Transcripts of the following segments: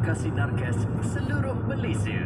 lokasi narkes seluruh Malaysia.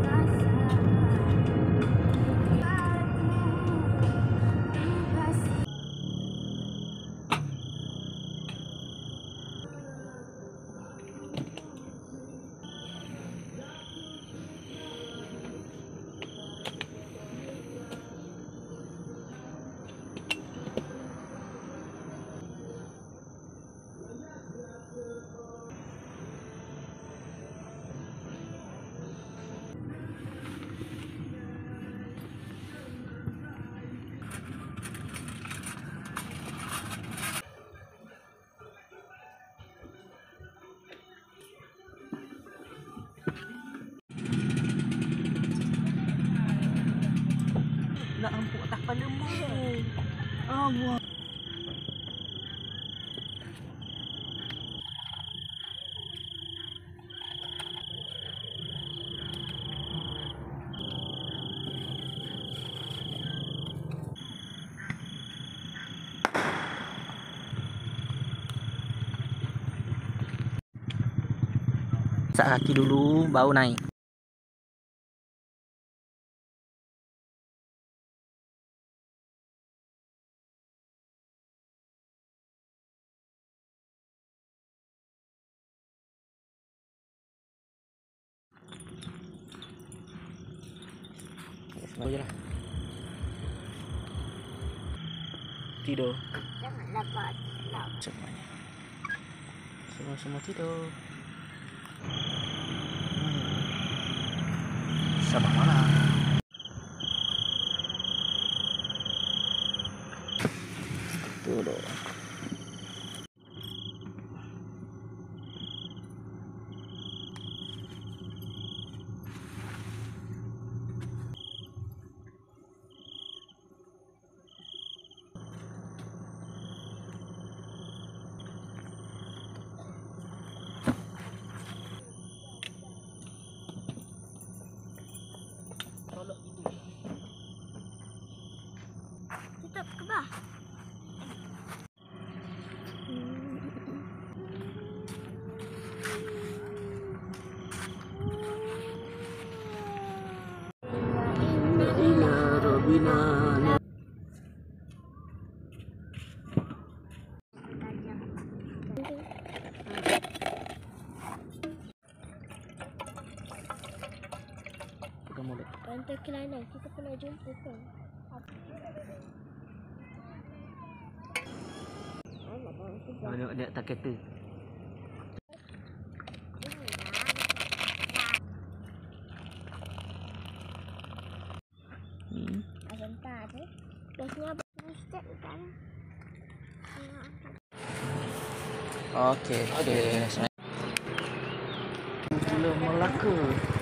Nak empuk atas kepala mu. Allah. Sak kaki dulu baru naik. Semua je lah. Tidur. Jangan dapat. Semuanya. Semua tidur. Selamat malam. Tidur. Tutup ke bah? Pantai Kelana, kita pernah jumpa kan? Nak dia tak kereta. Sebentar tu. Biasanya abang step kan? Okey. Belum Melaka.